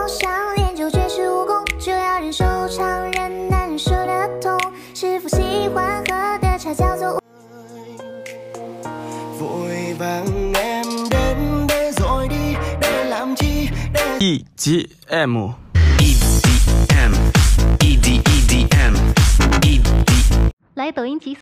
想练就绝世武功，就要忍受常人难受的痛。师傅喜欢喝的茶叫做。 Vội vàng em đến đây rồi đi để làm chi để EDM 来抖音集